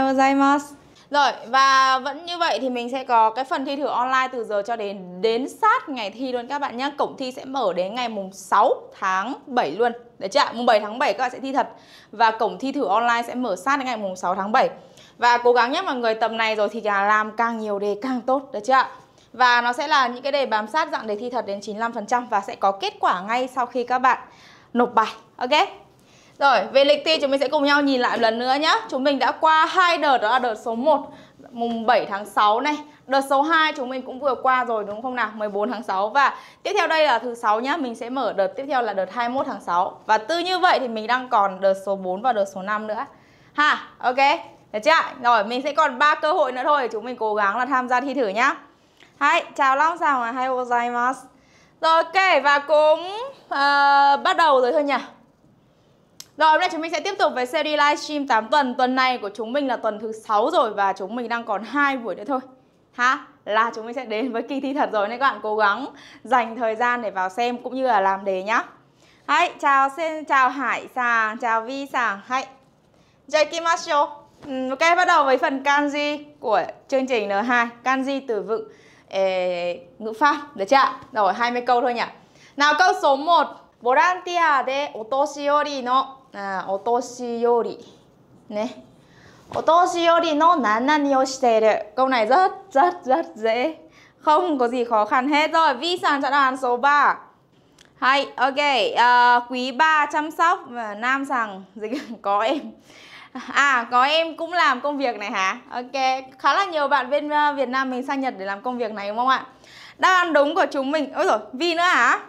gozaimasu. Rồi, và vẫn như vậy thì mình sẽ có cái phần thi thử online từ giờ cho đến sát ngày thi luôn các bạn nhé. Cổng thi sẽ mở đến ngày mùng 6 tháng 7 luôn. Được chưa? Mùng 7 tháng 7 các bạn sẽ thi thật. Và cổng thi thử online sẽ mở sát đến ngày mùng 6 tháng 7. Và cố gắng nhé mọi người, tầm này rồi thì làm càng nhiều đề càng tốt. Được chưa? Và nó sẽ là những cái đề bám sát dạng đề thi thật đến 95% và sẽ có kết quả ngay sau khi các bạn nộp bài. Ok? Rồi, về lịch thi chúng mình sẽ cùng nhau nhìn lại một lần nữa nhé. Chúng mình đã qua 2 đợt, đó là đợt số 1 mùng 7 tháng 6 này. Đợt số 2 chúng mình cũng vừa qua rồi đúng không nào? 14 tháng 6. Và tiếp theo đây là thứ 6 nhé. Mình sẽ mở đợt tiếp theo là đợt 21 tháng 6. Và từ như vậy thì mình đang còn đợt số 4 và đợt số 5 nữa. Ha, ok. Được chưa? Rồi, mình sẽ còn 3 cơ hội nữa thôi. Chúng mình cố gắng là tham gia thi thử nhá. Hai, chào long sao mà hai gozaimasu. Rồi, ok. Và cũng bắt đầu rồi thôi nhỉ. Rồi, hôm nay chúng mình sẽ tiếp tục với series livestream 8 tuần. Tuần này của chúng mình là tuần thứ 6 rồi và chúng mình đang còn 2 buổi nữa thôi. Là chúng mình sẽ đến với kỳ thi thật rồi nên các bạn cố gắng dành thời gian để vào xem cũng như là làm đề nhá. Hay, chào Hải Sàng, chào Vi Sàng. Hay. Jaikimashou. Ok, bắt đầu với phần kanji của chương trình N2. Kanji từ vựng ngữ pháp, được chưa? Rồi, 20 câu thôi nhỉ. Nào, câu số 1. Volunteer de otoshiyori no otoshiyori nè. Otoshiyori no nanani o shiteru. Câu này rất dễ. Không có gì khó khăn hết. Rồi, Vi Sàng chọn đáp án số 3. Hay, ok. Quý 3 chăm sóc và Nam Sàng có em. Có em cũng làm công việc này hả? Ok, khá là nhiều bạn bên Việt Nam mình sang Nhật để làm công việc này đúng không ạ? Đáp án đúng của chúng mình. Ôi rồi, Vi nữa hả?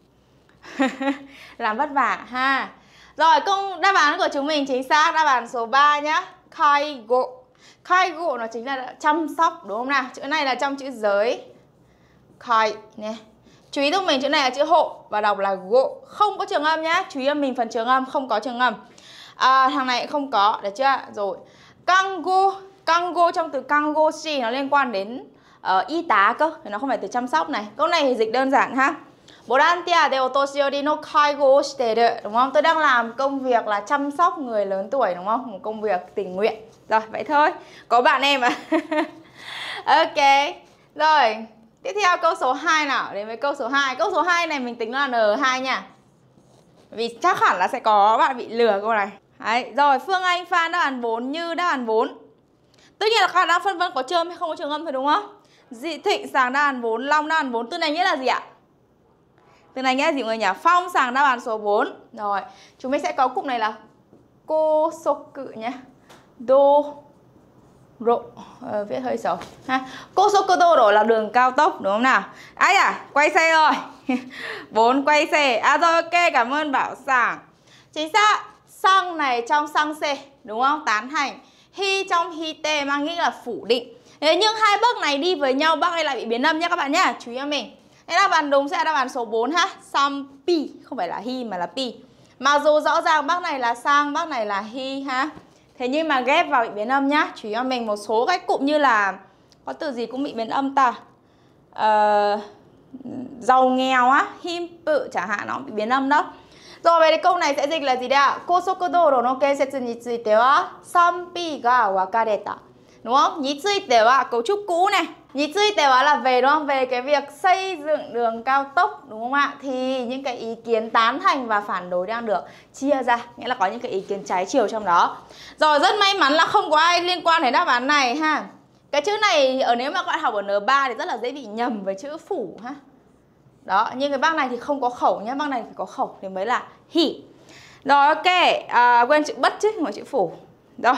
Làm vất vả ha. Rồi, đáp án của chúng mình chính xác đáp án số 3 nhá. Kaigo. Kaigo nó chính là chăm sóc đúng không nào? Chữ này là trong chữ giới. Kai nè. Chú ý giúp mình chữ này là chữ hộ và đọc là go. Không có trường âm nhá. Chú ý cho mình phần trường âm, không có trường âm. Thằng này không có, được chưa? Rồi. Kango. Kango trong từ kangoshi nó liên quan đến y tá cơ. Nó không phải từ chăm sóc này. Câu này thì dịch đơn giản ha. Volunteer de otoshiyori no kaigo o shiteru, đúng không? Tôi đang làm công việc là chăm sóc người lớn tuổi đúng không? Một công việc tình nguyện. Rồi, vậy thôi. Có bạn em à? Ok. Rồi, tiếp theo câu số 2 nào. Đến với câu số 2. Câu số 2 này mình tính là N2 nha. Vì chắc hẳn là sẽ có bạn bị lừa câu này. Đấy. Rồi, Phương Anh Phan đáp án 4 như đáp án 4. Tất nhiên là các bạn đang phân vân có trường hay không có trường âm thôi đúng không? Dị Thịnh Sàng đáp án 4, Long đáp án 4. Từ này nghĩa là gì ạ? Từ này nghĩa là gì mọi người nhỉ? Phong Sàng đáp án số 4. Rồi, chúng mình sẽ có cụm này là Kosoku nhé. Độ viết hơi xấu ha. Kosoku Doro là đường cao tốc đúng không nào? Quay xe rồi. 4 quay xe. Rồi ok, cảm ơn Bảo Sàng. Chính xác. Sang này trong sang C đúng không? Tán thành. Hi trong hi tê mang nghĩa là phủ định. Thế nhưng hai bước này đi với nhau, bác này lại bị biến âm nhé các bạn nhé. Chú ý cho mình. Thế đáp án đúng sẽ là đáp án số 4 ha. Sampi, không phải là hi mà là pi. Mặc dù rõ ràng bác này là sang, bác này là hi ha. Thế nhưng mà ghép vào bị biến âm nhá. Chú ý cho mình một số cái cụm như là có từ gì cũng bị biến âm ta. Giàu nghèo á, him pự chẳng hạn, nó bị biến âm đó. Rồi về câu này sẽ dịch là gì đây ạ? Kosoku doro no kensetsu ni tsuite wa sanpi ga wakareta. Đúng không? Ni tsuite wa cấu trúc cũ này. Ni tsuite wa là về đúng không? Về cái việc xây dựng đường cao tốc đúng không ạ? Thì những cái ý kiến tán thành và phản đối đang được chia ra, nghĩa là có những cái ý kiến trái chiều trong đó. Rồi rất may mắn là không có ai liên quan đến đáp án này ha. Cái chữ này nếu mà các bạn học ở N3 thì rất là dễ bị nhầm với chữ phủ ha. Đó, nhưng cái bác này thì không có khẩu nhá, bác này phải có khẩu thì mới là hỉ. Rồi ok, quên chữ bất chứ, không phải chữ phủ. Rồi,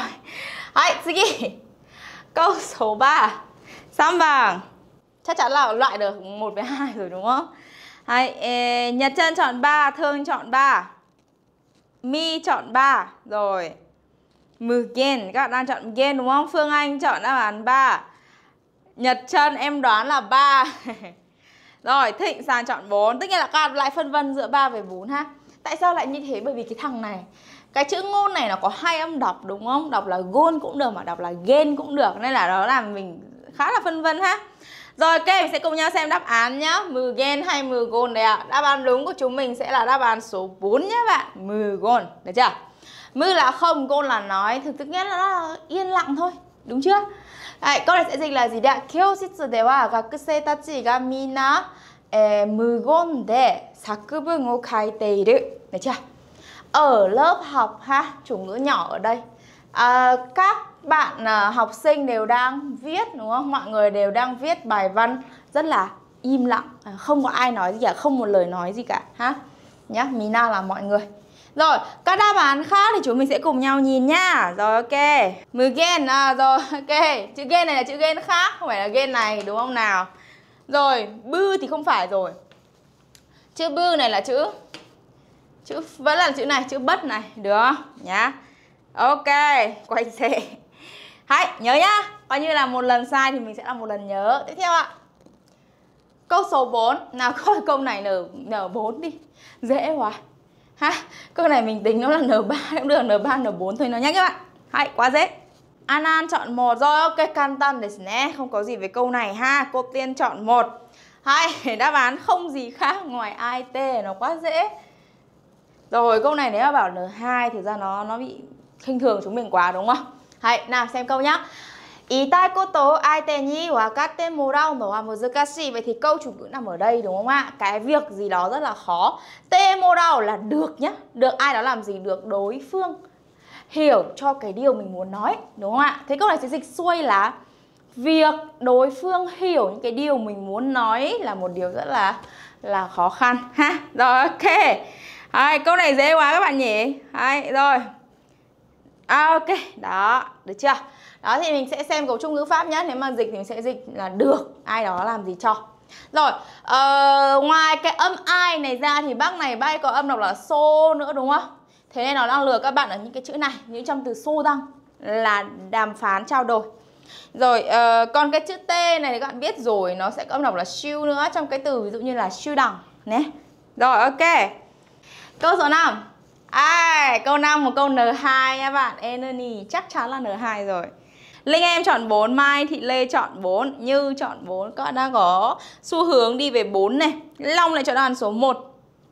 câu số 3. Sam vàng. Chắc chắn là loại được 1 với 2 rồi đúng không? Nhật Trân chọn 3, Thương chọn 3, Mi chọn 3. Rồi, Mugen, các bạn đang chọn Mugen đúng không? Phương Anh chọn đáp án 3. Nhật Trân em đoán là 3. Rồi, Thịnh Sàng chọn 4. Tất nhiên là các bạn lại phân vân giữa 3 và 4 ha. Tại sao lại như thế? Bởi vì cái thằng này, cái chữ ngôn này nó có 2 âm đọc đúng không? Đọc là gôn cũng được mà đọc là gen cũng được. Nên là nó làm mình khá là phân vân ha. Rồi ok, mình sẽ cùng nhau xem đáp án nhá. Mugen hay Mugon đây ạ. Đáp án đúng của chúng mình sẽ là đáp án số 4 nhé bạn. Mugon, được chưa? Mư là không, gôn là nói. Thực nghĩa là nó là yên lặng thôi. Đúng chưa? Đấy, câu này sẽ dịch là gì đấy ạ? Kyōshitsu de wa gakusei tachi ga minna mugon de sakubun o kaiteiru. Được chưa? Ở lớp học ha, chủ ngữ nhỏ ở đây. Các bạn học sinh đều đang viết, đúng không? Mọi người đều đang viết bài văn rất là im lặng, không có ai nói gì cả, không một lời nói gì cả ha. Nhá, minna là mọi người. Rồi, các đáp án khác thì chúng mình sẽ cùng nhau nhìn nhá. Rồi, ok. Mugen, rồi, ok. Chữ gen này là chữ gen khác, không phải là gen này, đúng không nào? Rồi, bư thì không phải rồi. Chữ bư này là chữ vẫn là chữ này, chữ bất này, được không? Nhá. Ok, quay xe. Hãy nhớ nhá. Coi như là một lần sai thì mình sẽ làm một lần nhớ. Tiếp theo ạ. Câu số 4. Nào coi câu này N4 đi. Dễ quá. Ha, câu này mình tính nó là N3 cũng được, N3, N4 thôi nó nhé các bạn. Hãy, quá dễ. Anan chọn 1 rồi, ok, kantan desu ne. Không có gì về câu này ha. Cô Tiên chọn 1. Hay, đáp án không gì khác ngoài AIT, nó quá dễ. Rồi, câu này nếu mà bảo N2 thì ra nó bị khinh thường chúng mình quá đúng không? Hãy, nào xem câu nhá. Itai koto aite ni wakatte morau no wa muzukashii. Vậy thì câu chủ ngữ nằm ở đây đúng không ạ? Cái việc gì đó rất là khó. Te morau là được nhá. Được ai đó làm gì? Được đối phương hiểu cho cái điều mình muốn nói, đúng không ạ? Thế câu này sẽ dịch xuôi là việc đối phương hiểu những cái điều mình muốn nói là một điều rất là khó khăn ha. Rồi, ok. Đấy, câu này dễ quá các bạn nhỉ? Đấy, rồi. Ok, đó, được chưa? Đó thì mình sẽ xem cấu trúc ngữ pháp nhé. Nếu mà dịch thì mình sẽ dịch là được ai đó làm gì cho. Rồi, ngoài cái âm ai này ra thì bác này bác ấy có âm đọc là so nữa đúng không? Thế nên nó đang lừa các bạn ở những cái chữ này, những trong từ so đăng là đàm phán trao đổi. Rồi, còn cái chữ T này thì các bạn biết rồi, nó sẽ có âm đọc là siêu nữa trong cái từ ví dụ như là siêu đẳng nhé. Rồi, ok. Câu số 5. Câu 5 một câu N2 nha bạn. Enemy chắc chắn là N2 rồi. Linh em chọn 4, Mai Thị Lê chọn 4, Như chọn 4. Các bạn đang có xu hướng đi về 4 này. Long lại chọn đáp án số 1.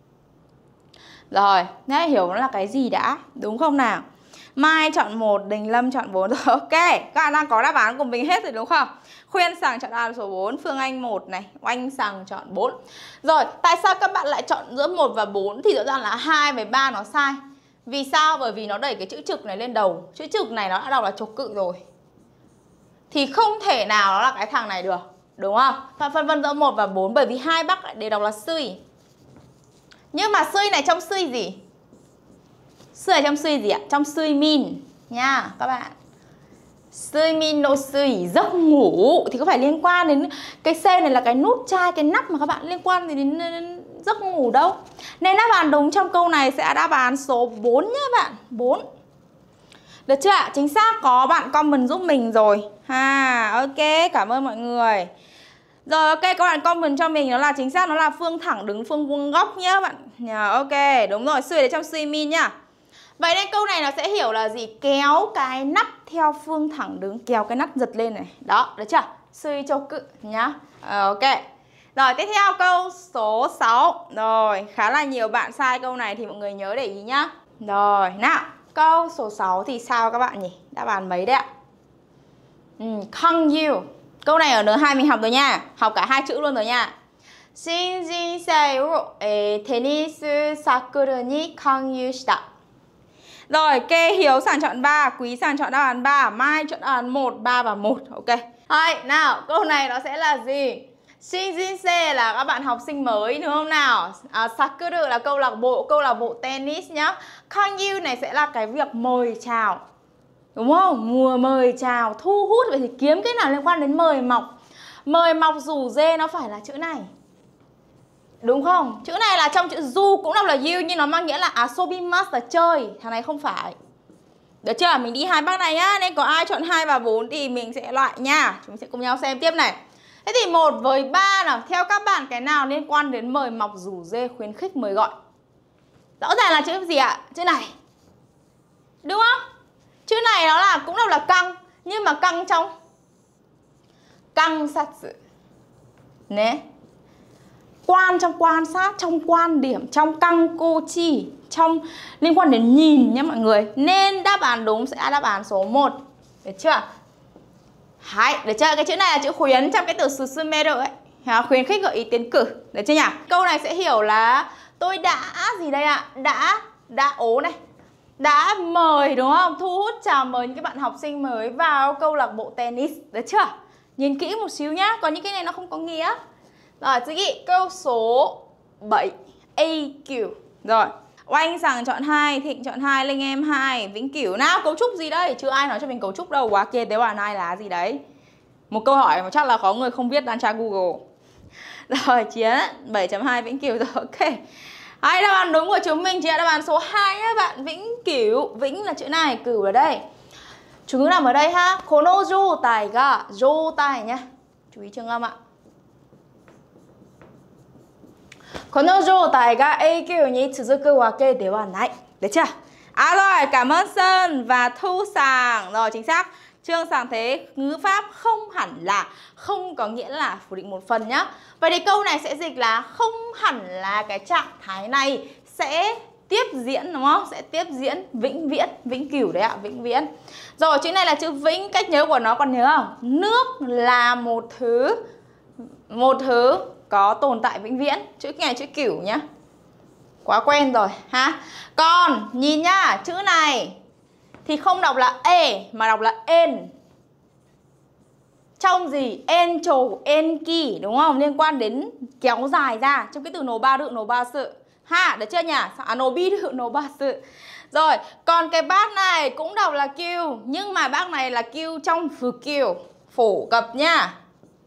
Rồi, nhá, hiểu nó là cái gì đã, đúng không nào? Mai chọn 1, Đình Lâm chọn 4 rồi. Ok, các bạn đang có đáp án của mình hết rồi đúng không? Khuyên Sàng chọn đáp án số 4, Phương Anh 1 này, Oanh Sàng chọn 4. Rồi, tại sao các bạn lại chọn giữa 1 và 4 thì rõ ràng là 2 với 3 nó sai. Vì sao? Bởi vì nó đẩy cái chữ trực này lên đầu. Chữ trực này nó đã đọc là trục cự rồi. Thì không thể nào nó là cái thằng này được, đúng không? Phân vân giữa 1 và 4 bởi vì hai bác lại đều đọc là sui. Nhưng mà sui này trong sui gì? Sui này trong sui gì ạ? Trong sui min nha các bạn. Sui min no sui, giấc ngủ thì có phải liên quan đến cái C này là cái nút chai, cái nắp mà các bạn liên quan gì đến giấc ngủ đâu. Nên đáp án đúng trong câu này sẽ là đáp án số 4 nhé bạn. 4. Được chưa ạ? Chính xác, có bạn comment giúp mình rồi. Ok, cảm ơn mọi người. Rồi ok, các bạn comment cho mình nó là chính xác, nó là phương thẳng đứng, phương vuông góc nhá bạn. Ok, đúng rồi, suy để trong suy min nhá. Vậy nên câu này nó sẽ hiểu là gì? Kéo cái nắp theo phương thẳng đứng, kéo cái nắp giật lên này. Đó, được chưa? Suy châu cự nhá. Ok. Rồi tiếp theo câu số 6. Rồi, khá là nhiều bạn sai câu này thì mọi người nhớ để ý nhá. Rồi, nào, câu số 6 thì sao các bạn nhỉ? Đáp án mấy đấy ạ? Không you. Câu này ở N2 mình học rồi nha. Học cả hai chữ luôn rồi nha. Shinjinsei wo tennis sakuru ni kangyu shita. Rồi, Kê Hiếu Sàng chọn 3, Quý Sàng chọn đáp án 3, Mai chọn đáp án 1, 3 và 1. Ok. Rồi, nào, câu này nó sẽ là gì? Shinjinsei là các bạn học sinh mới đúng không nào? Sakuru là câu lạc bộ tennis nhá. Kangyu này sẽ là cái việc mời chào. Đúng không? Mùa mời chào, thu hút. Vậy thì kiếm cái nào liên quan đến mời mọc. Mời mọc rủ dê nó phải là chữ này. Đúng không? Chữ này là trong chữ du cũng đọc là you, nhưng nó mang nghĩa là asobimasu là chơi. Thằng này không phải. Được chưa? Mình đi hai bác này nhá. Nên có ai chọn 2 và 4 thì mình sẽ loại nha. Chúng mình sẽ cùng nhau xem tiếp này. Thế thì 1 với 3 nào. Theo các bạn cái nào liên quan đến mời mọc rủ dê khuyến khích mời gọi? Rõ ràng là chữ gì ạ? Chữ này. Đúng không? Chữ này nó là cũng đọc là căng. Nhưng mà căng trong căng sát sự. Nè. Quan trong quan sát, trong quan điểm, trong căng cô chi, trong liên quan đến nhìn nhé mọi người. Nên đáp án đúng sẽ là đáp án số 1. Được chưa? Đấy, được chưa? Cái chữ này là chữ khuyến trong cái từ susumeru ấy. Khuyến khích gợi ý tiến cử. Được chưa nhỉ? Câu này sẽ hiểu là tôi đã gì đây ạ? Đã ố này. Đã mời đúng không? Thu hút chào mời những cái bạn học sinh mới vào câu lạc bộ tennis. Được chưa? Nhìn kỹ một xíu nhá. Còn những cái này nó không có nghĩa. Rồi, câu số 7. AQ. Rồi, Oanh Sàng chọn 2, Thịnh chọn 2, Linh em 2, Vĩnh Cửu. Nào, cấu trúc gì đây? Chưa ai nói cho mình cấu trúc đâu. Quá kia, tế bào nai là gì đấy? Một câu hỏi mà chắc là có người không biết đang tra Google. Rồi, Chiến 7.2 Vĩnh Cửu rồi, ok. Hai đáp án đúng của chúng mình chỉ là đáp án số 2 nhé bạn. Vĩnh Cửu, Vĩnh là chữ này, Cửu ở đây. Chủ ngữ nằm ở đây ha. Kono joutai ga, joutai nhá. Chú ý trường âm ạ. Kono joutai ga AQ ni tsuzuku wake de wa nai. Được chưa? Rồi, cảm ơn Sơn và Thu Sàng. Rồi, chính xác. Trương Sàng Thế, ngữ pháp không hẳn là, không có nghĩa là phủ định một phần nhá. Vậy thì câu này sẽ dịch là không hẳn là cái trạng thái này sẽ tiếp diễn đúng không? Sẽ tiếp diễn vĩnh viễn, vĩnh cửu đấy ạ, vĩnh viễn. Rồi, chữ này là chữ vĩnh, cách nhớ của nó còn nhớ không? Nước là một thứ có tồn tại vĩnh viễn. Chữ này chữ cửu nhá. Quá quen rồi ha. Còn nhìn nhá, chữ này thì không đọc là e mà đọc là en. Trong gì? En trồ, en kỳ đúng không? Liên quan đến kéo dài ra. Trong cái từ nổ ba đự, nổ ba sự. Ha, được chưa nhỉ? Nổ bi đự, nổ ba sự. Rồi, còn cái bác này cũng đọc là Q. Nhưng mà bác này là Q trong phù Q. Phổ cập nha.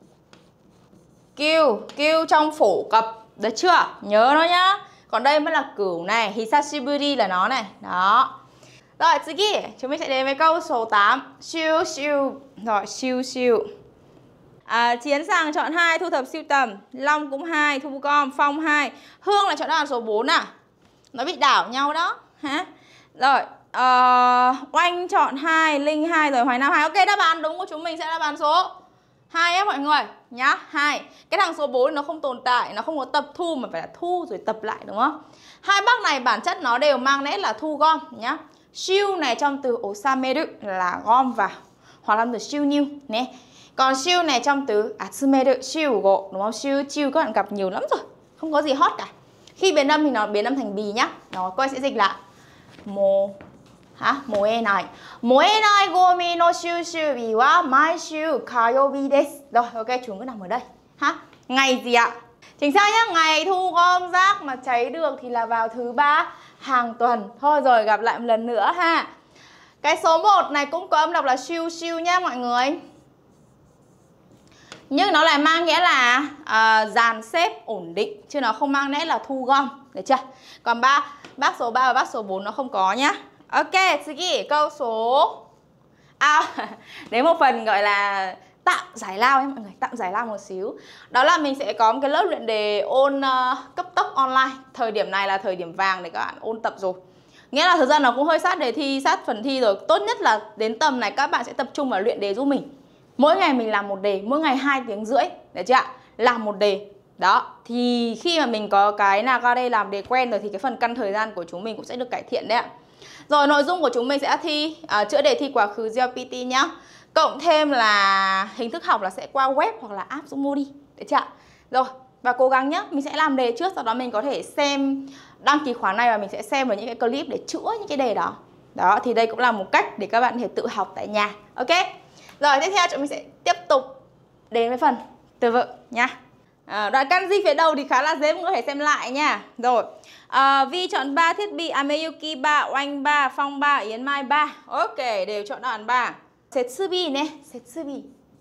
Q trong phổ cập. Được chưa? Nhớ nó nhá. Còn đây mới là cửu này. Hisashiburi là nó này. Đó. Rồi, chúng mình sẽ đến với câu số 8. Siêu siêu. Rồi, siêu siêu. Chiến Sàng chọn 2, Thu Thập siêu tầm. Long cũng 2, Thu Com, Phong 2. Hương là chọn đáp án số 4 à? Nó bị đảo nhau đó hả? Rồi, Oanh chọn 2, Linh 2, rồi Hoài Nam 2. Ok, đáp án đúng của chúng mình sẽ là đáp án số 2 á mọi người nhá. 2. Cái thằng số 4 nó không tồn tại, nó không có tập thu mà phải là thu rồi tập lại đúng không? Hai bác này bản chất nó đều mang nét là thu gom nhá. Siêu này trong từ osameru là gom vào, hoặc là từ siêu nhiêu nè. Còn siêu này trong từ atsumeru, siêu gộ đúng không? Siêu chiêu các bạn gặp nhiều lắm rồi, không có gì hot cả. Khi biến âm thì nó biến âm thành bì nhá. Đó, cô ấy sẽ dịch là moenai. Moenai gomi no shūshū bi wa maishū kayobi desu. Rồi, ok, chú cứ nằm ở đây. Ngày gì ạ? Chính xác nhá, ngày thu gom rác mà cháy được thì là vào thứ 3 hàng tuần. Thôi rồi, gặp lại một lần nữa ha. Cái số 1 này cũng có âm đọc là siêu siêu nhá mọi người. Nhưng nó lại mang nghĩa là dàn xếp ổn định, chứ nó không mang nét là thu gom. Được chưa? Còn bác số 3 và bác số 4 nó không có nhá. Ok, câu số đến một phần gọi là tạm giải lao ấy mọi người, tạm giải lao một xíu. Đó là mình sẽ có một cái lớp luyện đề ôn cấp tốc online. Thời điểm này là thời điểm vàng để các bạn ôn tập rồi. Nghĩa là thời gian nó cũng hơi sát đề thi, sát phần thi rồi. Tốt nhất là đến tầm này các bạn sẽ tập trung vào luyện đề giúp mình. Mỗi ngày mình làm một đề, mỗi ngày 2 tiếng rưỡi, được chưa ạ? Làm một đề. Đó, thì khi mà mình có cái Nagare làm đề quen rồi thì cái phần căn thời gian của chúng mình cũng sẽ được cải thiện đấy ạ. Rồi, nội dung của chúng mình sẽ thi chữa đề thi quá khứ GLPT nhá. Cộng thêm là hình thức học là sẽ qua web hoặc là app Dũng Moody, được chưa ạ? Rồi, và cố gắng nhá, mình sẽ làm đề trước, sau đó mình có thể xem đăng ký khóa này và mình sẽ xem vào những cái clip để chữa những cái đề đó. Đó, thì đây cũng là một cách để các bạn có thể tự học tại nhà. Ok? Rồi, tiếp theo chúng mình sẽ tiếp tục đến với phần từ vựng nhá. Đoạn kanji phía đầu thì khá là dễ, mọi người có thể xem lại nha. Rồi, Vi chọn 3, Thiết Bị, Ameyuki 3, Oanh 3, Phong 3, Yến Mai 3. Ok, đều chọn đáp án 3. Setsubi nè, Setsubi.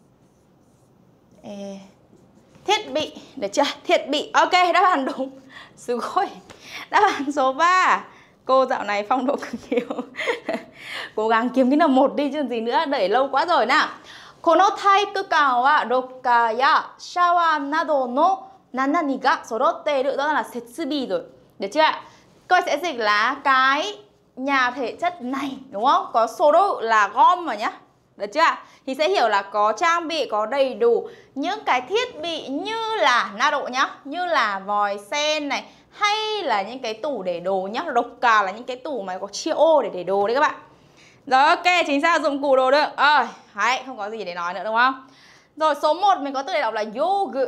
Thiết bị, được chưa? Thiết bị, ok, đáp án đúng. Sugoi. Đáp án số 3. Cô dạo này phong độ cực nhiều. Cố gắng kiếm cái nào một đi chứ gì nữa, đẩy lâu quá rồi nào. Kono taikukan wa locker ya shower nado no nanani ga sorotteru, đó là setsubi rồi. Được chưa ạ? Cô sẽ dịch là cái nhà thể chất này, đúng không? Có soro là gom vào nhá. Được chưa ạ? Thì sẽ hiểu là có trang bị, có đầy đủ những cái thiết bị như là nado nhá, như là vòi sen này, hay là những cái tủ để đồ nhá. Rokka là những cái tủ mà có chia ô để đồ đấy các bạn. Rồi ok, chính xác là dụng cụ đồ đựng. Đấy, không có gì để nói nữa đúng không? Rồi số 1 mình có từ để đọc là yogu.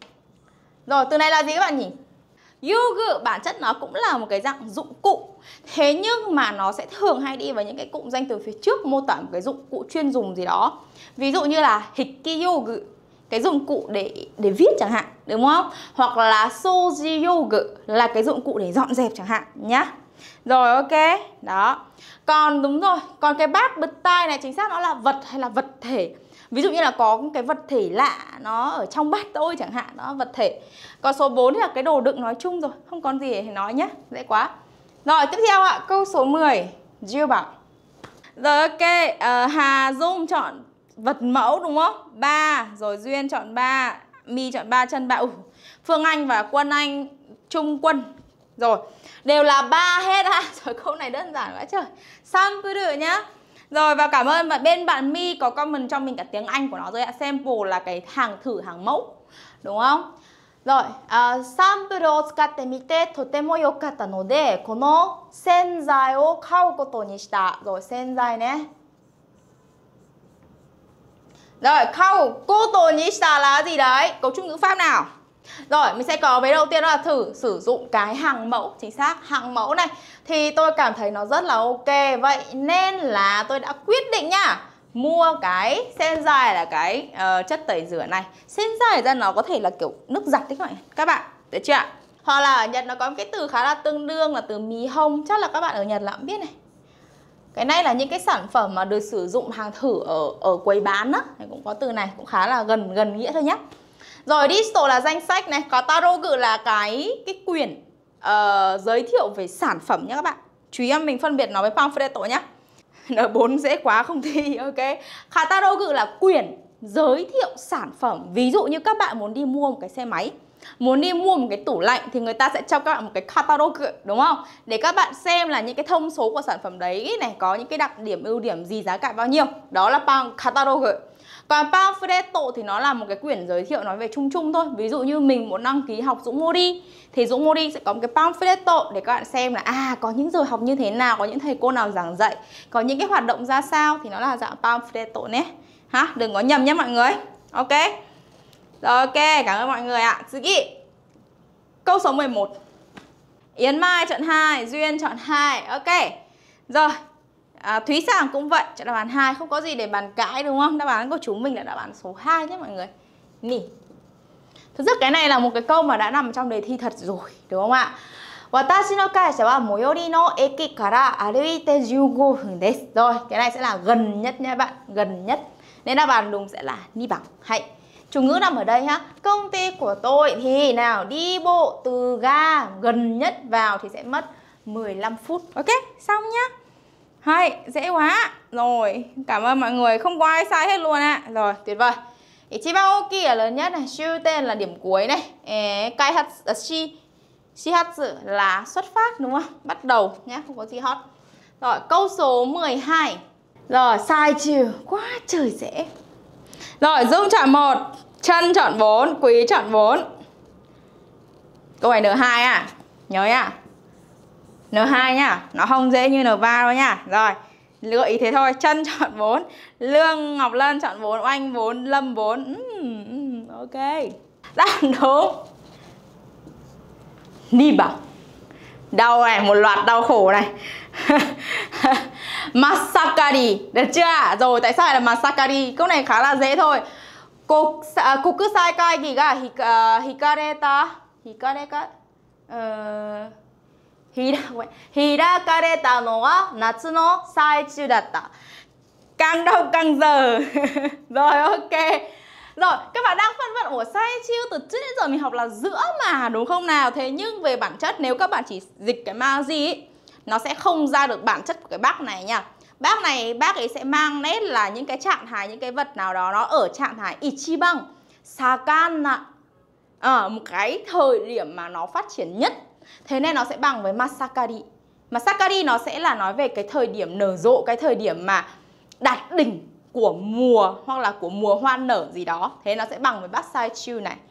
Rồi từ này là gì các bạn nhỉ? Yogu bản chất nó cũng là một cái dạng dụng cụ. Thế nhưng mà nó sẽ thường hay đi với những cái cụm danh từ phía trước mô tả một cái dụng cụ chuyên dùng gì đó. Ví dụ như là hikki-yogu, cái dụng cụ để viết chẳng hạn, đúng không? Hoặc là soji-yogu là cái dụng cụ để dọn dẹp chẳng hạn nhá. Rồi ok, đó. Còn đúng rồi, còn cái bát bật tai này chính xác nó là vật hay là vật thể. Ví dụ như là có cái vật thể lạ nó ở trong bát tôi chẳng hạn, nó vật thể. Còn số 4 thì là cái đồ đựng nói chung rồi, không còn gì để nói nhé, dễ quá. Rồi tiếp theo ạ, câu số 10, Jiu bảo. Rồi ok, Hà Dung chọn vật mẫu đúng không? 3, rồi Duyên chọn 3, My chọn 3 chân 3. Phương Anh và Quân Anh, Trung Quân. Rồi, đều là 3 hết ha. Rồi câu này đơn giản quá trời. Sample nhá. Rồi và cảm ơn bên bạn My có comment cho mình cả tiếng Anh của nó rồi ạ. Sample là cái hàng thử, hàng mẫu. Đúng không? Rồi, sampleを使ってみてとても良かったので、この洗剤を買うことにした。Rồi, 洗剤ね。Rồi, 買うことにした là gì đấy? Cấu trúc ngữ pháp nào? Rồi, mình sẽ có vế đầu tiên đó là thử sử dụng cái hàng mẫu. Chính xác, hàng mẫu này. Thì tôi cảm thấy nó rất là ok. Vậy nên là tôi đã quyết định nha, mua cái sen dài là cái chất tẩy rửa này. Sen dài ra nó có thể là kiểu nước giặt đấy các bạn. Được chưa ạ? Hoặc là ở Nhật nó có một cái từ khá là tương đương là từ mì hông. Chắc là các bạn ở Nhật là cũng biết này. Cái này là những cái sản phẩm mà được sử dụng hàng thử ở quầy bán á. Cũng có từ này, cũng khá là gần nghĩa thôi nhé. Rồi disto là danh sách này, có Tarogu là cái quyển giới thiệu về sản phẩm nhé các bạn. Chú ý mình phân biệt nó với pamphlet nhé. N4 dễ quá không thi, ok. Catalogu là quyển giới thiệu sản phẩm. Ví dụ như các bạn muốn đi mua một cái xe máy, muốn đi mua một cái tủ lạnh thì người ta sẽ cho các bạn một cái catalogu, đúng không? Để các bạn xem là những cái thông số của sản phẩm đấy này, có những cái đặc điểm, ưu điểm gì, giá cả bao nhiêu. Đó là catalogu. Còn pamphletto thì nó là một cái quyển giới thiệu nói về chung chung thôi. Ví dụ như mình muốn đăng ký học Dũng Mori thì Dũng Mori sẽ có một cái pamphletto để các bạn xem là có những giờ học như thế nào, có những thầy cô nào giảng dạy, có những cái hoạt động ra sao, thì nó là dạng pamphletto nhé. Đừng có nhầm nhé mọi người. Ok. Rồi ok, cảm ơn mọi người ạ. Câu số 11. Yến Mai chọn 2, Duyên chọn 2. Ok. Rồi. Thúy Sàng cũng vậy, chọn đáp án 2, không có gì để bàn cãi đúng không? Đáp án của chúng mình là đáp án số 2 nhé mọi người. Nỉ. Thực ra cái này là một cái câu mà đã nằm trong đề thi thật rồi, đúng không ạ? Watashi no kaisha wa Moyori no eki kara aruite 15 分desu. Rồi, cái này sẽ là gần nhất nha bạn, gần nhất. Nên đáp án đúng sẽ là ni bằng. Hay. Chủ ngữ nằm ở đây ha. Công ty của tôi thì nào đi bộ từ ga gần nhất vào thì sẽ mất 15 phút. Ok, xong nhá. Hay, dễ quá. Rồi, cảm ơn mọi người, không có ai sai hết luôn ạ. Rồi, tuyệt vời. Ichiban oki là lớn nhất này, shiu tên là điểm cuối này. Shihatsu là xuất phát đúng không? Bắt đầu nhé, không có gì hot. Rồi, câu số 12. Rồi, sai trừ, quá trời dễ. Rồi, Dung chọn 1, Trân chọn 4, Quý chọn 4. Câu này N2 à? Nhớ nhá. N2 nhá, nó không dễ như N3 đâu nhá. Rồi, gợi ý thế thôi. Trân chọn 4, Lương Ngọc Lân chọn 4, Oanh 4, Lâm 4. Ok. Đáp đúng. Ni bằng. Đau này, một loạt đau khổ này. Masakari, được chưa? Rồi, tại sao lại là Masakari? Câu này khá là dễ thôi. Kokusai kaigi ga hikareta hirakareta no wa natsu no saichu datta. Càng đau càng giờ. Rồi, ok. Rồi, các bạn đang phân vân, ủa saichu từ trước đến giờ mình học là giữa mà, đúng không nào? Thế nhưng về bản chất nếu các bạn chỉ dịch cái maji ấy, nó sẽ không ra được bản chất của cái bác này nha. Bác ấy sẽ mang nét là những cái trạng thái, những cái vật nào đó nó ở trạng thái ichiban sakana, ở một cái thời điểm mà nó phát triển nhất. Thế nên nó sẽ bằng với masakari. Masakari nó sẽ là nói về cái thời điểm nở rộ, cái thời điểm mà đạt đỉnh của mùa hoặc là của mùa hoa nở gì đó. Thế nó sẽ bằng với bác saichu này.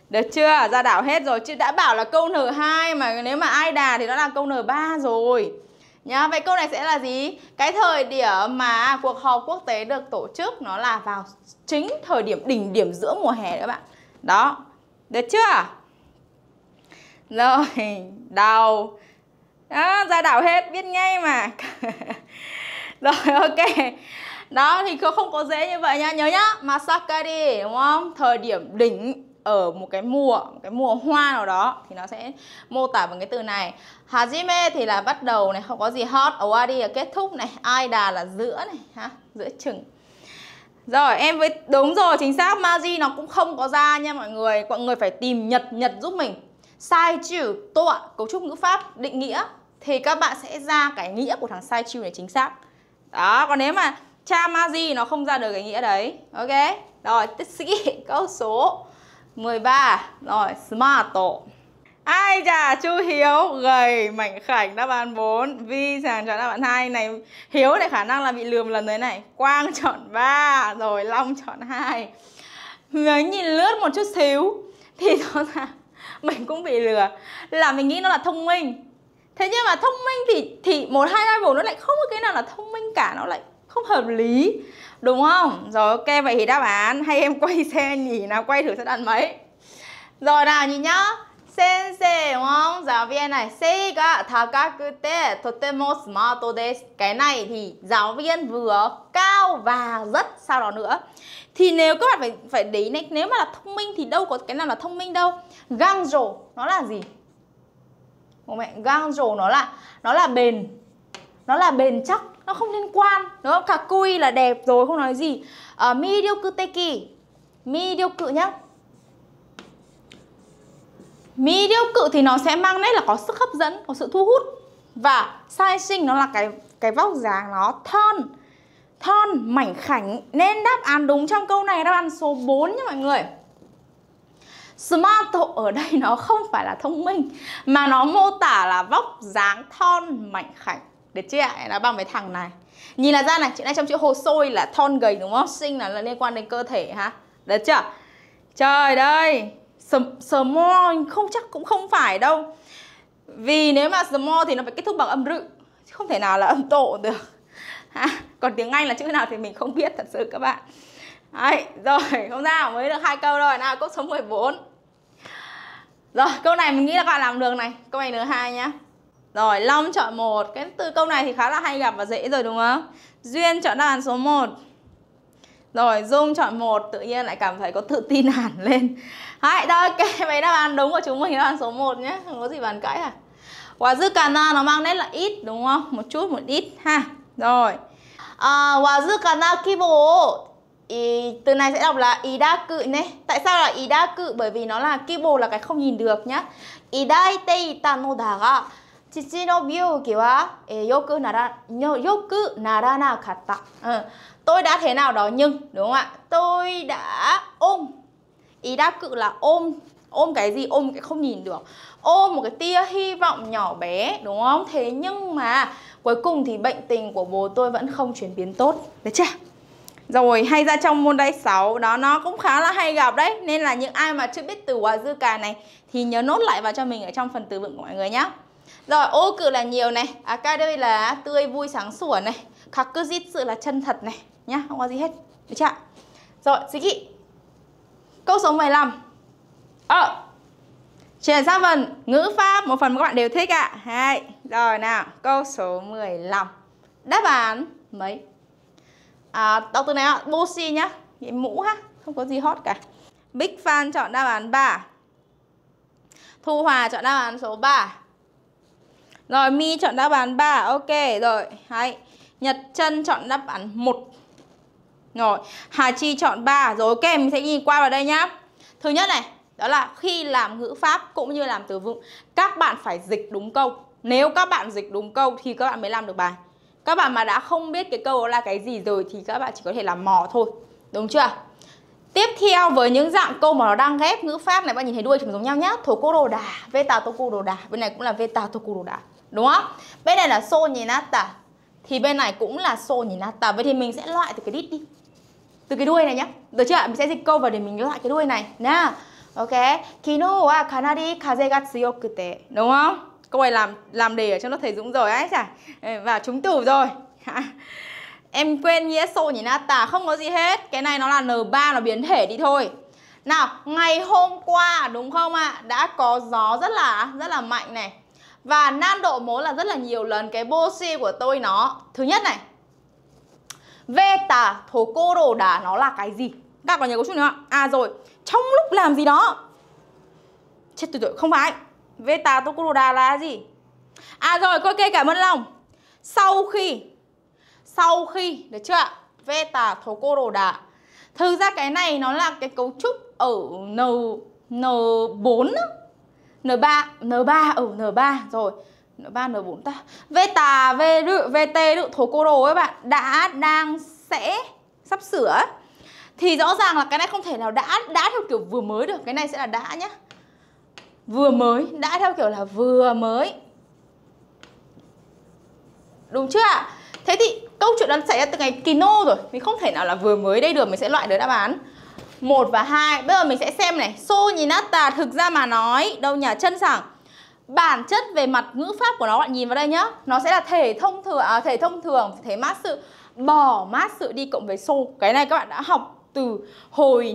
Được chưa? Ra đảo hết rồi. Chứ đã bảo là câu N2 mà nếu mà ai đà thì nó là câu N3 rồi nhá. Vậy câu này sẽ là gì? Cái thời điểm mà cuộc họp quốc tế được tổ chức nó là vào chính thời điểm đỉnh điểm giữa mùa hè các bạn. Đó. Được chưa? Rồi, đầu. Đó, ra đảo hết, biết ngay mà. Rồi, ok. Đó, thì không có dễ như vậy nha. Nhớ nhá, Masakari, đúng không? Thời điểm đỉnh ở một cái mùa hoa nào đó thì nó sẽ mô tả bằng cái từ này. Hajime thì là bắt đầu này, không có gì hot. Owari là kết thúc này. Aida là giữa này, ha, giữa chừng. Rồi, em với đúng rồi, chính xác. Maji nó cũng không có ra nha mọi người. Mọi người phải tìm Nhật giúp mình. Sai chữ tọa, cấu trúc ngữ pháp định nghĩa thì các bạn sẽ ra cái nghĩa của thằng sai chữ này chính xác. Đó, còn nếu mà cha Maji nó không ra được cái nghĩa đấy. Ok. Rồi, tiếp sĩ câu số 13. Rồi, smart. Ai chà, Chu Hiếu gầy mảnh khảnh, đáp án 4. Vi chàng chọn đáp án 2 này. Hiếu này khả năng là bị lừa một lần đấy này. Quang chọn 3, rồi Long chọn 2. Mình nhìn lướt một chút xíu thì rõ ràng mình cũng bị lừa. Là mình nghĩ nó là thông minh. Thế nhưng mà thông minh thì 1, 2, 3, 4 nó lại không có cái nào là thông minh cả. Nó lại không hợp lý. Đúng không? Rồi ok, vậy thì đáp án hay em quay xe nhỉ? Nào quay thử sẽ đặt mấy. Rồi nào nhìn nhá. Sensei đúng không? Giáo viên này. Seiga takakute totemo smart desu. Cái này thì giáo viên vừa cao và rất sao đó nữa. Thì nếu các bạn phải để ý này, nếu mà là thông minh thì đâu có cái nào là thông minh đâu. Gangjo nó là gì? Bố mẹ, gangjo nó là bền. Nó là bền chắc, nó không liên quan. Đúng không? Kakui là đẹp rồi, không nói gì. Miryokuteki. Miryoku nhá. Miryoku thì nó sẽ mang nét là có sức hấp dẫn, có sự thu hút. Và sai sinh nó là cái vóc dáng nó thon, mảnh khảnh. Nên đáp án đúng trong câu này đáp án số 4 nha mọi người. Smart ở đây nó không phải là thông minh, mà nó mô tả là vóc dáng thon, mảnh khảnh. Được chưa ạ? Nó bằng cái thằng này. Nhìn là ra này, chữ này trong chữ hồ sôi là thon gầy đúng không? Sinh là liên quan đến cơ thể ha. Được chưa? Trời ơi, small không chắc cũng không phải đâu. Vì nếu mà small thì nó phải kết thúc bằng âm rự, không thể nào là âm tổ được. Còn tiếng Anh là chữ nào thì mình không biết thật sự các bạn. Đấy, rồi, không sao, mới được 2 câu rồi. Nào, câu số 14. Rồi, câu này mình nghĩ là các bạn làm được này. Câu này N2 nhá. Rồi, Long chọn 1. Cái từ câu này thì khá là hay gặp và dễ rồi đúng không? Duyên chọn đáp án số 1. Rồi, Dung chọn 1. Tự nhiên lại cảm thấy có tự tin hẳn lên. Đấy, đó, ok, mấy đáp án đúng của chúng mình đáp án số 1 nhé. Không có gì bàn cãi à. Wazukana nó mang nét là ít đúng không? Một chút, một ít ha. Rồi, Wazukana kibo. Từ này sẽ đọc là idaku nhé. Tại sao là idaku? Bởi vì nó là kibo là cái không nhìn được nhá. Idaite ita no da ga chichi no byouki wa yoku naranakatta. Tôi đã thế nào đó nhưng, đúng không ạ? Tôi đã ôm. Idaku là ôm cái gì? Ôm cái không nhìn được. Ôm một cái tia hy vọng nhỏ bé, đúng không? Thế nhưng mà cuối cùng thì bệnh tình của bố tôi vẫn không chuyển biến tốt. Được chưa? Rồi, hay ra trong môn đáy 6. Đó, nó cũng khá là hay gặp đấy. Nên là những ai mà chưa biết từ wazuka này thì nhớ nốt lại vào cho mình ở trong phần từ vựng của mọi người nhá. Rồi, ô cự là nhiều này. Akadei là tươi vui sáng sủa này. Kakujitsu là chân thật này nhá, không có gì hết. Được chưa? Rồi, Sugi. Câu số 15. Chuyển sang phần ngữ pháp, một phần mà các bạn đều thích ạ. Hay. Rồi nào, câu số 15. Đáp án mấy? Đọc từ này ạ, Boshi nhá. Cái mũ ha, không có gì hot cả. Big Fan chọn đáp án 3. Thu Hòa chọn đáp án số 3. Rồi, My chọn đáp án 3. Ok, rồi. Hay. Nhật Trân chọn đáp án 1. Rồi, Hà Chi chọn 3. Rồi, ok, mình sẽ nhìn qua vào đây nhá. Thứ nhất này, đó là khi làm ngữ pháp cũng như làm từ vựng, các bạn phải dịch đúng câu. Nếu các bạn dịch đúng câu thì các bạn mới làm được bài. Các bạn mà đã không biết cái câu đó là cái gì rồi thì các bạn chỉ có thể làm mò thôi. Đúng chưa? Tiếp theo với những dạng câu mà nó đang ghép ngữ pháp này, bạn nhìn thấy đuôi chúng giống nhau nhá. Tokoro da, veta tokoro da. Bên này cũng là veta tokoro da. Đúng không? Bên này là so ninata. Thì bên này cũng là so ninata. Vậy thì mình sẽ loại từ cái đít đi. Từ cái đuôi này nhá. Được chưa? Mình sẽ dịch câu vào để mình loại cái đuôi này. Nào. Ok, Kino wa kanari kaze ga tsuyokute. Đúng không? Câu này làm đề ở trong lớp thầy Dũng rồi ấy chả. Và trúng tủ rồi. Em quên nghĩa sô nhỉ Nata, không có gì hết. Cái này nó là N3, nó biến thể đi thôi. Nào, ngày hôm qua đúng không ạ? Đã có gió rất là mạnh này. Và nan độ mối là rất là nhiều lần. Cái boshi của tôi nó, thứ nhất này, Veta Tokoro đá nó là cái gì? Các bạn nhớ có chút nữa ạ? À rồi, trong lúc làm gì đó. Chết tôi không phải. Veta Tokoro đá là gì? À rồi, ok, cảm ơn Long. Sau khi, được chưa ạ? Veta Tokoro đá. Thực ra cái này nó là cái cấu trúc ở N4 đó. N3 rồi. N3, N4 ta. Veta, VT, Tokoro ấy bạn, đã, đang, sẽ, sắp sửa. Thì rõ ràng là cái này không thể nào đã theo kiểu vừa mới được. Cái này sẽ là đã nhá. Vừa mới, đã theo kiểu là vừa mới. Đúng chưa ạ? Thế thì câu chuyện nó xảy ra từ ngày Kino rồi. Mình không thể nào là vừa mới đây được. Mình sẽ loại được đáp án 1 và 2. Bây giờ mình sẽ xem này. So nhìn nata thực ra mà nói. Đâu nhỉ? Chân sảng. Bản chất về mặt ngữ pháp của nó bạn nhìn vào đây nhá. Nó sẽ là thể thông thường, thể mát sự. Bỏ mát sự đi cộng với so. Cái này các bạn đã học từ hồi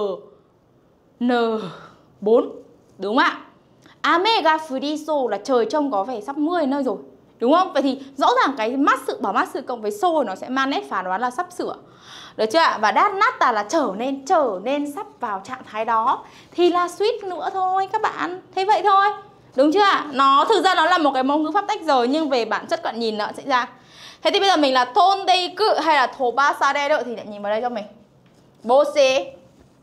N4. Đúng không ạ? Ame ga furiso là trời trông có vẻ sắp mưa đến nơi rồi. Đúng không? Vậy thì rõ ràng cái mát sự, bỏ mát sự cộng với so nó sẽ mang nét phán đoán là sắp sửa. Được chưa ạ? Và đát nata là trở nên sắp vào trạng thái đó. Thì là suýt nữa thôi các bạn. Thế vậy thôi. Đúng chưa ạ? Nó thực ra nó là một cái mẫu ngữ pháp tách rời, nhưng về bản chất bạn nhìn nó sẽ ra. Thế thì bây giờ mình là thôn đây cự hay là thổ ba sa đe đợi thì lại nhìn vào đây cho mình. Bố xế.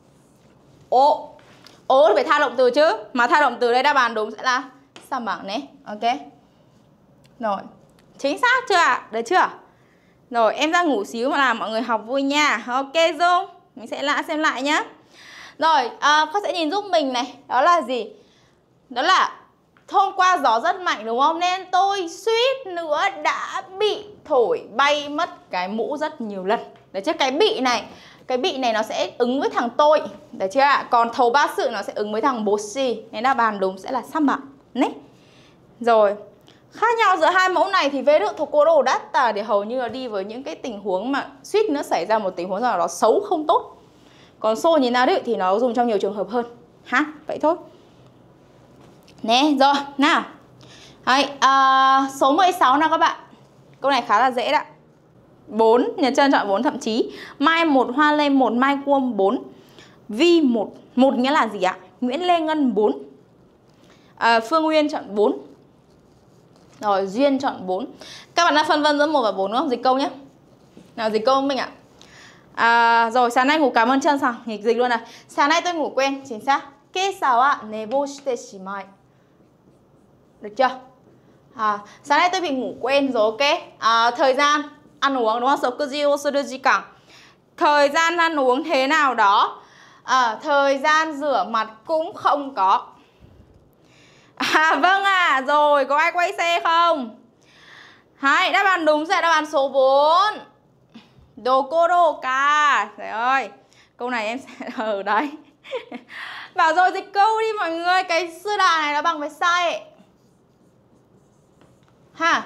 Ô thì phải tha động từ chứ. Mà tha động từ đây đáp án đúng sẽ là sao bảng này. Ok. Rồi. Chính xác chưa ạ? Được chưa? Rồi em ra ngủ xíu mà làm mọi người học vui nha. Ok Dung. Mình sẽ xem lại nhá. Rồi con sẽ nhìn giúp mình này. Đó là gì? Đó là hôm qua gió rất mạnh đúng không? Nên tôi suýt nữa đã bị thổi bay mất cái mũ rất nhiều lần. Đấy chứ, cái bị này nó sẽ ứng với thằng tôi. Đấy chưa ạ? Còn thầu ba sự nó sẽ ứng với thằng boshi. Nên đáp án đúng sẽ là samba. Đấy. Rồi. Khác nhau giữa hai mẫu này thì Veru Tokoro Data để hầu như là đi với những cái tình huống mà suýt nữa xảy ra một tình huống nào đó xấu không tốt. Còn So nhìn nào đấy thì nó dùng trong nhiều trường hợp hơn. Ha, vậy thôi. Nè, rồi, nào. Đấy, số 16 nào các bạn. Câu này khá là dễ đó. 4, Nhật Trân chọn 4 thậm chí. Mai 1, Hoa Lê 1, Mai Cuông 4. Vi 1, 1 nghĩa là gì ạ? Nguyễn Lê Ngân 4. Phương Nguyên chọn 4. Rồi, Duyên chọn 4. Các bạn đã phân vân giữa 1 và 4 đúng không? Dịch câu nhé. Nào, dịch câu mình ạ. Rồi, sáng nay ngủ cảm ơn Trân Sàng. Dịch luôn này. Sáng nay tôi ngủ quên, chính xác. Keisa wa nebo shite shimai. Được chưa? Sáng nay tôi bị ngủ quên rồi, ok. Thời gian ăn uống đúng không? Sokuji o suru jikan. Thời gian ăn uống thế nào đó. Thời gian rửa mặt cũng không có. Vâng ạ. Rồi, có ai quay xe không? Hay, đáp án đúng sẽ là đáp án số 4. Dokoro ka. Trời ơi, câu này em sẽ ở đấy. Bảo rồi dịch câu đi mọi người. Cái sư đà này nó bằng với sai. Ha.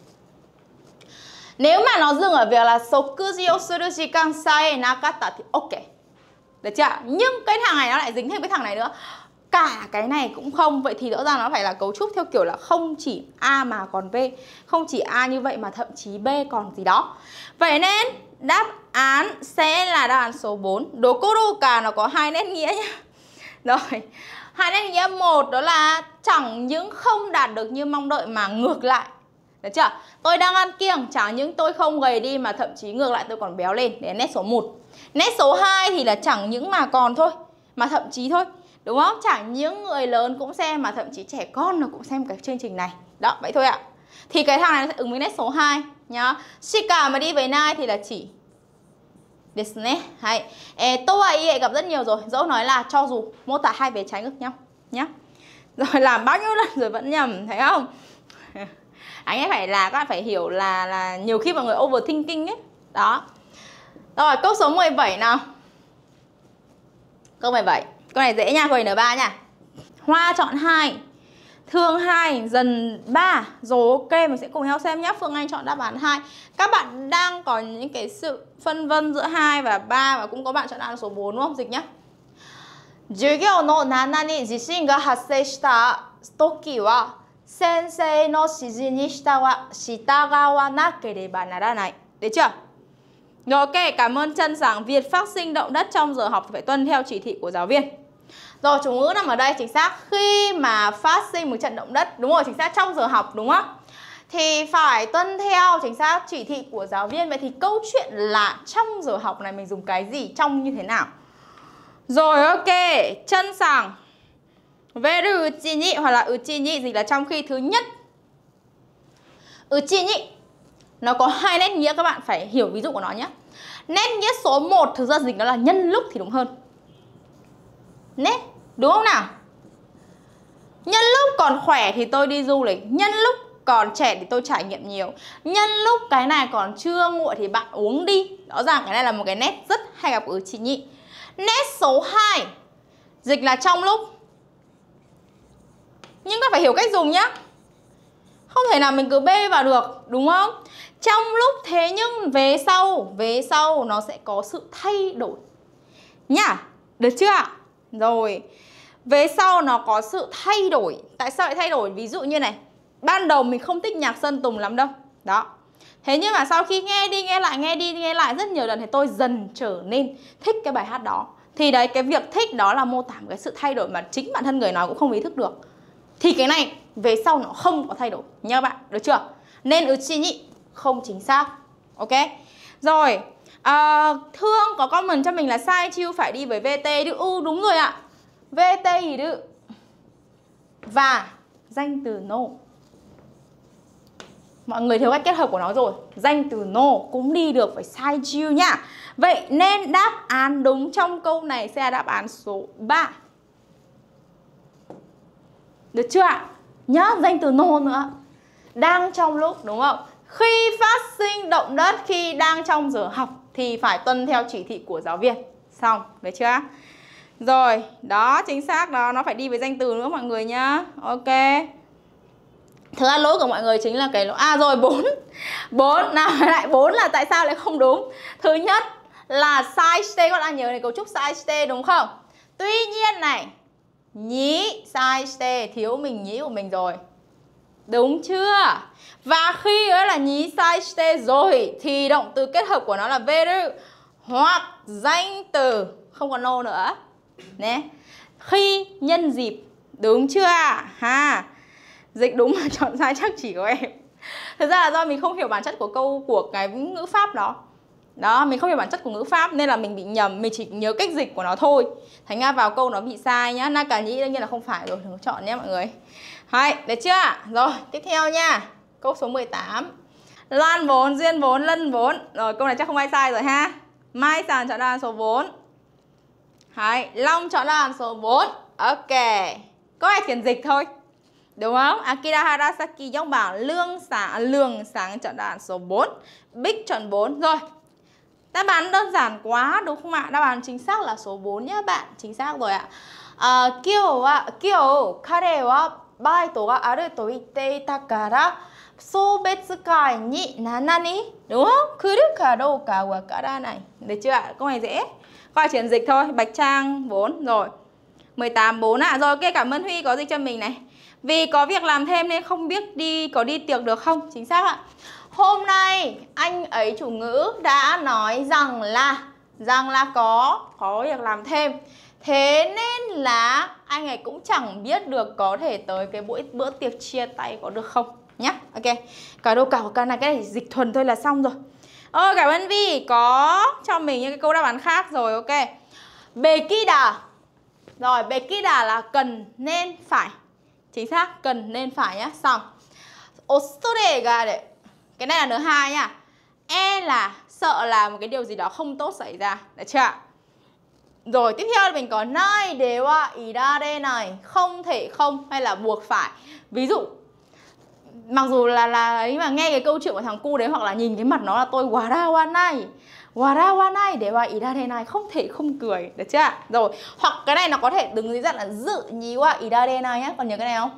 Nếu mà nó dừng ở việc là sokuji o suru jikan sai nakata thì ok. Được chưa? Nhưng cái thằng này nó lại dính thêm cái thằng này nữa. Cả cái này cũng không. Vậy thì rõ ràng nó phải là cấu trúc theo kiểu là không chỉ A mà còn B. Không chỉ A như vậy mà thậm chí B còn gì đó. Vậy nên đáp án sẽ là đáp án số 4. Dokoroka nó có 2 nét nghĩa nhá. Rồi, 2 nét nghĩa. Một đó là chẳng những không đạt được như mong đợi mà ngược lại. Được chưa? Tôi đang ăn kiêng, chẳng những tôi không gầy đi mà thậm chí ngược lại tôi còn béo lên. Đấy là nét số 1. Nét số 2 thì là chẳng những mà còn thôi, mà thậm chí thôi. Đúng không? Chẳng những người lớn cũng xem mà thậm chí trẻ con nó cũng xem cái chương trình này. Đó, vậy thôi ạ. Thì cái thằng này nó sẽ ứng với nét số 2 nhá. Shika mà đi với nai thì là chỉ. Desne. Hay. Toai gặp rất nhiều rồi. Dẫu nói là cho dù mô tả hai về trái ngược nhau nhá. Rồi làm bao nhiêu lần rồi vẫn nhầm, thấy không? Anh ấy phải là các bạn phải hiểu là nhiều khi mọi người overthinking ấy. Đó. Rồi, câu số 17 nào. Câu 17. Câu này dễ nha, câu này N3 nha. Hoa chọn 2, Thương 2, Dần 3. Rồi ok, mình sẽ cùng nhau xem nhé. Phương Anh chọn đáp án 2. Các bạn đang có những cái sự phân vân giữa 2 và 3, và cũng có bạn chọn đáp án số 4 đúng không? Dịch nhé. 授業の7に地震が発生した時は先生の指示に従わなければならない. Được chưa? Rồi ok, cảm ơn Trân Sáng. Việc phát sinh động đất trong giờ học thì phải tuân theo chỉ thị của giáo viên. Rồi chủ ngữ nằm ở đây, chính xác. Khi mà phát sinh một trận động đất, đúng rồi, chính xác, trong giờ học đúng không? Thì phải tuân theo chính xác chỉ thị của giáo viên. Vậy thì câu chuyện là trong giờ học này mình dùng cái gì, trong như thế nào? Rồi ok, Trân Sáng Veru uchi hoặc là uchi ni dịch là trong khi. Thứ nhất, uchi ni nó có hai nét nghĩa, các bạn phải hiểu ví dụ của nó nhé. Nét nghĩa số 1 thực ra dịch nó là nhân lúc thì đúng hơn. Nét, đúng không nào? Nhân lúc còn khỏe thì tôi đi du lịch, nhân lúc còn trẻ thì tôi trải nghiệm nhiều, nhân lúc cái này còn chưa nguội thì bạn uống đi. Rõ ràng cái này là một cái nét rất hay gặp ở chị nhị. Nét số 2 dịch là trong lúc. Nhưng các phải hiểu cách dùng nhá. Không thể nào mình cứ bê vào được, đúng không? Trong lúc, thế nhưng về sau nó sẽ có sự thay đổi nhá. Được chưa ạ? Rồi, về sau nó có sự thay đổi. Tại sao lại thay đổi? Ví dụ như này, ban đầu mình không thích nhạc Sơn Tùng lắm đâu. Đó. Thế nhưng mà sau khi nghe đi nghe lại rất nhiều lần thì tôi dần trở nên thích cái bài hát đó. Thì đấy, cái việc thích đó là mô tả một cái sự thay đổi mà chính bản thân người nói cũng không ý thức được. Thì cái này về sau nó không có thay đổi nha các bạn, được chưa? Nên uchi ni không chính xác. Ok. Rồi, Thương có comment cho mình là sai chiêu phải đi với VT. Đúng rồi ạ. VT thì được. Và danh từ no. Mọi người thiếu cách kết hợp của nó rồi. Danh từ no cũng đi được với sai chiêu nhá. Vậy nên đáp án đúng trong câu này sẽ là đáp án số 3. Được chưa ạ? Nhớ danh từ no nữa. Đang trong lúc, đúng không? Khi phát sinh động đất, khi đang trong giờ học thì phải tuân theo chỉ thị của giáo viên. Xong, được chưa? Rồi, đó, chính xác đó. Nó phải đi với danh từ nữa mọi người nhá. Ok. Thực ra lỗi của mọi người chính là cái lỗi. À rồi, 4. Nào lại 4 là tại sao lại không đúng? Thứ nhất là sai ste. Các bạn đang nhớ này, cấu trúc sai ste đúng không? Tuy nhiên này, nhí sai ste, thiếu mình nhí của mình rồi. Đúng chưa? Và khi đó là nhí sai ste rồi thì động từ kết hợp của nó là veru hoặc danh từ, không còn no nữa. Nè. Khi nhân dịp, đúng chưa ạ? Ha. Dịch đúng mà chọn sai chắc chỉ có em. Thực ra là do mình không hiểu bản chất của câu, của cái ngữ pháp đó. Đó, mình không hiểu bản chất của ngữ pháp nên là mình bị nhầm, mình chỉ nhớ cách dịch của nó thôi. Thành ra vào câu nó bị sai nhá. Na cả nhĩ đương nhiên là không phải rồi, đừng chọn nhé mọi người. Hay, được chưa? Rồi, tiếp theo nha. Câu số 18. Lan vốn, Duyên vốn, Lân vốn. Rồi, câu này chắc không ai sai rồi ha. Mai Sàn chọn đáp án số 4. Hay, Long chọn đáp án số 4. Ok. Có ai chuyển dịch thôi. Đúng không? Akira Harasaki giống bảo Lương Sáng chọn đáp án số 4. Bích chọn 4. Rồi. Đáp án đơn giản quá đúng không ạ? Đáp án chính xác là số 4 nhá bạn. Chính xác rồi ạ. Kyo kare wa baito ga aru to itte ita kara sobetsukai ni nanani. Đúng không? Kuru ka dou ka wa karanai. Được chưa ạ? Câu này dễ. Coi chuyển dịch thôi. Bạch Trang 4. Rồi. 18 4 ạ. Rồi ok, cảm ơn Huy có dịch cho mình này. Vì có việc làm thêm nên không biết có đi tiệc được không? Chính xác ạ. Hôm nay anh ấy chủ ngữ đã nói rằng là có việc làm thêm. Thế nên là anh ấy cũng chẳng biết được có thể tới cái bữa tiệc chia tay có được không nhá. Ok. Cả đâu cả cái này cái này dịch thuần thôi là xong rồi. Cảm ơn Vi có cho mình những cái câu đáp án khác rồi. Ok. Bekida. Rồi, bekida là cần nên phải. Chính xác, cần nên phải nhá. Xong. Osore ga đấy. Cái này là N2 nhá. E là sợ là một cái điều gì đó không tốt xảy ra. Được chưa? Rồi tiếp theo mình có nai dewa irare này, không thể không hay là buộc phải. Ví dụ mặc dù là ấy mà nghe cái câu chuyện của thằng cu đấy hoặc là nhìn cái mặt nó là tôi wara wa nai, Warawanai để wa irarenai, không thể không cười, được chưa? Rồi, hoặc cái này nó có thể đứng dưới dạng là dự nhí wa irarenai nhá, còn nhớ cái này không?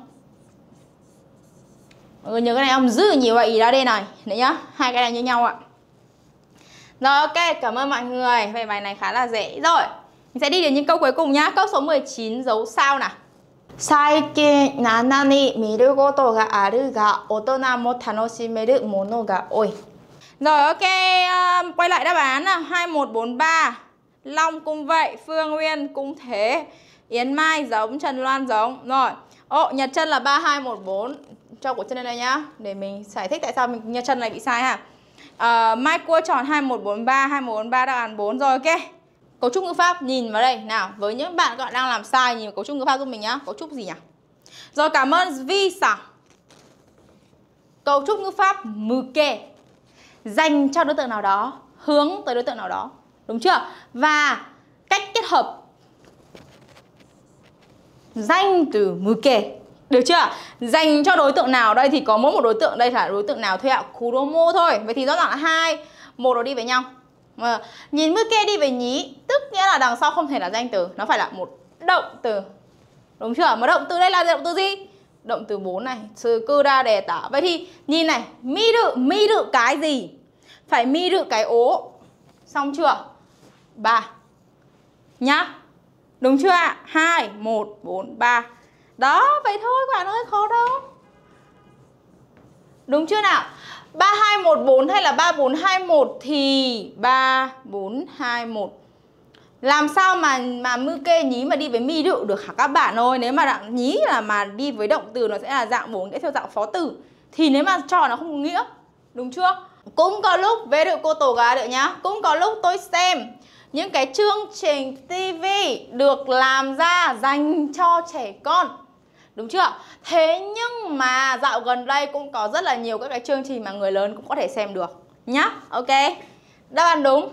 Mọi người nhớ cái này không? Dự nhí wa irarenai, đấy nhá, hai cái này như nhau ạ. Rồi ok, cảm ơn mọi người. Về bài này khá là dễ. Rồi, mình sẽ đi đến những câu cuối cùng nhá. Câu số 19 dấu sao nào. Saikin nana ni miru goto ga aru ga otona mo tanoshimeru mono ga oi. Rồi ok, quay lại đáp án nào. 2143. Long cũng vậy, Phương Nguyên cũng thế, Yến Mai giống, Trần Loan giống. Rồi, Nhật Trân là 3214. Cho của chân này nhá, để mình giải thích tại sao mình Nhật Trân này bị sai ha. Mai Cua chọn 2143, 2143 đáp án 4 rồi, ok. Cấu trúc ngữ pháp nhìn vào đây nào, với những bạn gọi đang làm sai nhìn vào cấu trúc ngữ pháp giúp mình nhá. Cấu trúc gì nhỉ? Rồi, cảm ơn Visa. Cấu trúc ngữ pháp muke, dành cho đối tượng nào đó, hướng tới đối tượng nào đó, đúng chưa? Và cách kết hợp danh từ muke, được chưa? Dành cho đối tượng nào, đây thì có mỗi một đối tượng, đây là đối tượng nào thôi ạ? Kuromo thôi. Vậy thì rõ ràng là 2, 1 nó đi với nhau. Nhìn muke đi với nhí, tức nghĩa là đằng sau không thể là danh từ, nó phải là một động từ, đúng chưa? Mà động từ đây là động từ gì? Động từ 4 này, sư cư đa đề tả. Vậy thì nhìn này, miru cái gì? Phải miru cái ố. Xong chưa? 3 nhá. Đúng chưa ạ? 2, 1, 4, 3. Đó, vậy thôi các bạn ơi, khó đâu. Đúng chưa nào? 3214 hay là 3421 thì 3421. Làm sao mà muke nhí mà đi với miru được hả các bạn ơi? Nếu mà dạng nhí là mà đi với động từ nó sẽ là dạng bổ nghĩa theo dạng phó từ, thì nếu mà cho nó không có nghĩa, đúng chưa? Cũng có lúc về được cô tổ gà được nhá. Cũng có lúc tôi xem những cái chương trình TV được làm ra dành cho trẻ con, đúng chưa? Thế nhưng mà dạo gần đây cũng có rất là nhiều các cái chương trình mà người lớn cũng có thể xem được nhá. Ok, đáp án đúng.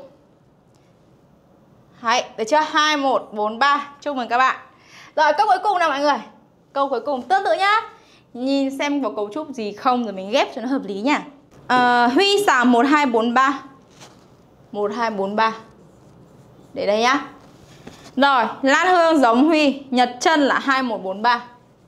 Đấy, được chưa? 2, 1, 4, 3. Chúc mừng các bạn. Rồi, câu cuối cùng nào mọi người. Câu cuối cùng tương tự nhá. Nhìn xem có cấu trúc gì không rồi mình ghép cho nó hợp lý nhá. Huy xả 1243. 1243. Để đây nhá. Rồi, Lan Hương giống Huy, Nhật Trân là 2143.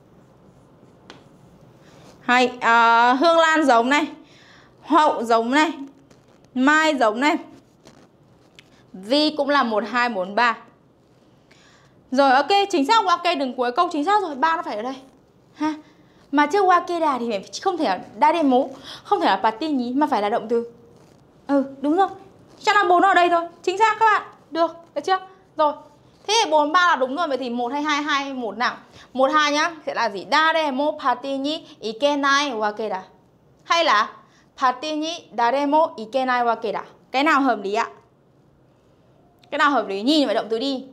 Hay, Hương Lan giống này, Hậu giống này, Mai giống này, Vi cũng là 1243. Rồi ok, chính xác wake đừng cuối câu chính xác rồi, 3 nó phải ở đây ha. Mà trước wakeda thì không thể là dademo, không thể là party nhí, mà phải là động từ. Đúng rồi. Chắc là 4 nó ở đây thôi. Chính xác các bạn. Được chưa? Rồi. Thế thì 43 là đúng rồi. Vậy thì 1 hay 2, 2 1 nào. 1 2 nhá, sẽ là gì? Daremo party ni ikenai wakeda. Hay là party ni daremo ikenai wakeda. Cái nào hợp lý ạ? Cái nào hợp lý? Nhìn vào động từ đi.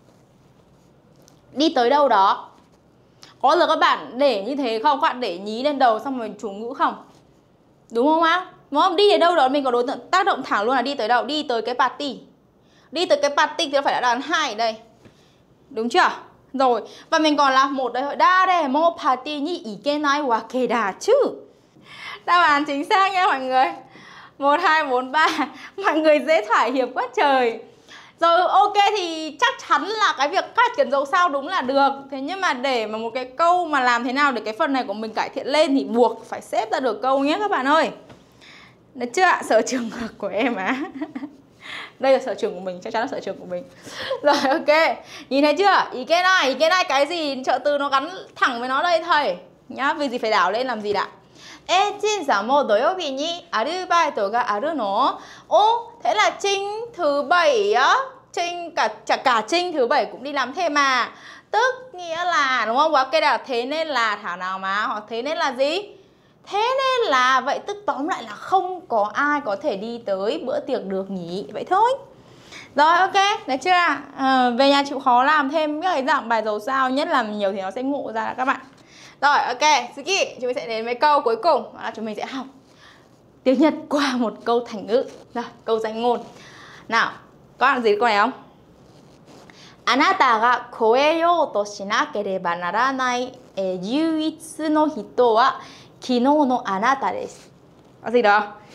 Đi tới đâu đó. Có giờ các bạn để như thế không? Các bạn để nhí lên đầu xong rồi chủ ngữ không? Đúng không ạ? Đúng không? Đi đến đâu đó mình có đối tượng tác động thẳng luôn là đi tới đâu? Đi tới cái party. Đi tới cái party thì nó phải là đáp án 2 ở đây. Đúng chưa? Rồi. Và mình còn là một đây. Daremo party ni ikenai wakeda chứ. Đáp án chính xác nha mọi người. 1, 2, 4, 3. Mọi người dễ thỏa hiệp quá trời. Rồi ok thì chắc chắn là cái việc phát triển dấu sao đúng là được. Thế nhưng mà để mà một cái câu mà làm thế nào để cái phần này của mình cải thiện lên thì buộc phải xếp ra được câu nhé các bạn ơi. Được chưa ạ? Sở trường của em á. Đây là sở trường của mình, chắc chắn là sở trường của mình. Rồi ok. Nhìn thấy chưa? Ý cái này cái gì? Trợ từ nó gắn thẳng với nó đây thầy. Nhá, vì gì phải đảo lên làm gì đã? Ejin sa mo doyobi ni arubaito ga aru no. Thế là Trinh thứ 7 á, Trinh cả Trinh thứ 7 cũng đi làm thêm mà. Tức nghĩa là đúng không? Cái là thế nên là thảo nào mà, hoặc thế nên là gì? Thế nên là vậy, tức tóm lại là không có ai có thể đi tới bữa tiệc được nhỉ. Vậy thôi. Rồi ok, được chưa? Về nhà chịu khó làm thêm cái dạng bài dấu sao, nhất là nhiều thì nó sẽ ngộ ra các bạn. Rồi ok, Suki, chúng mình sẽ đến với câu cuối cùng là chúng mình sẽ học tiếng Nhật qua một câu thành ngữ. Rồi, câu danh ngôn. Nào, có bạn gì câu này không? Anata ga koeyou to shinakereba naranai yuitsu no hito wa kinou no anata desu. Có gì đó?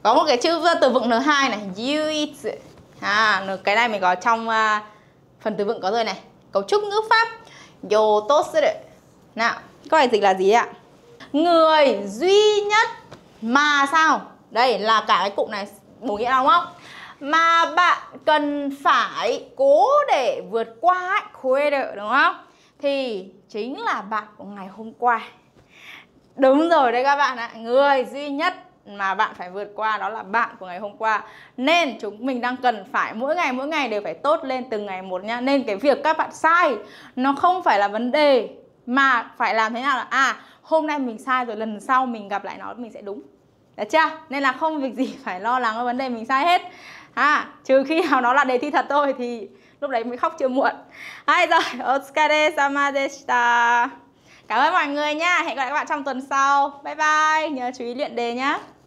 Có một cái chữ từ vựng N2 này, yuitsu. Cái này mình có trong phần từ vựng có rồi này. Cấu trúc ngữ pháp yotosuru. Nào, câu này dịch là gì ạ? Người duy nhất mà sao? Đây là cả cái cụm này bổ nghĩa đúng không? Mà bạn cần phải cố để vượt qua ấy, queer, đúng không? Thì chính là bạn của ngày hôm qua. Đúng rồi đấy các bạn ạ. Người duy nhất mà bạn phải vượt qua đó là bạn của ngày hôm qua. Nên chúng mình đang cần phải mỗi ngày đều phải tốt lên từng ngày một nha. Nên cái việc các bạn sai nó không phải là vấn đề, mà phải làm thế nào là hôm nay mình sai rồi lần sau mình gặp lại nó mình sẽ đúng. Được chưa? Nên là không việc gì phải lo lắng cái vấn đề mình sai hết. Trừ khi nào nó là đề thi thật thôi thì lúc đấy mới khóc chưa muộn. Rồi, otsukare sama deshita. Cảm ơn mọi người nha. Hẹn gặp lại các bạn trong tuần sau. Bye bye. Nhớ chú ý luyện đề nhá.